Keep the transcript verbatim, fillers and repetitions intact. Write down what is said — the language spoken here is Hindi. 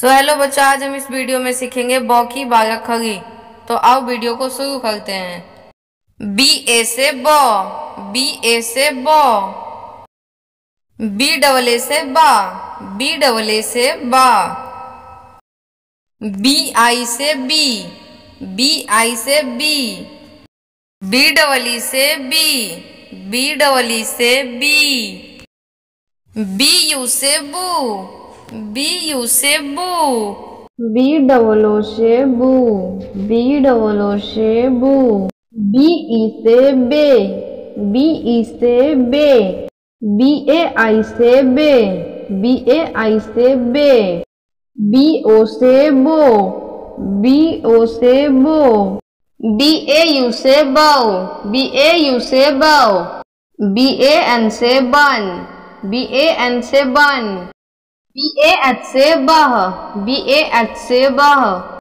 सो हेलो बच्चों, आज हम इस वीडियो में सीखेंगे ब की बारह खड़ी। तो आओ वीडियो को शुरू करते हैं। बी ए से ब, बी ए से ब, बी डबल ए से बा, बी डबल ए से बा, बी आई से बी, बी आई से बी, बी डबल ई से बी, बी डबल ई से बी, बी यू से बू, बी यू से बू, बी डबल ओ से बू, बी डबल ओ से बू, बी ई से बे, बी ई से बे, बी ए आई से बे, बी ए आई से बे, बी ओ से बो, बी ओ से बो, बी ए यू से बो, बी ए यू से बो, बी ए एन से बन, बी ए एन से बन, बी ए एच से बह, बी ए एच से बह,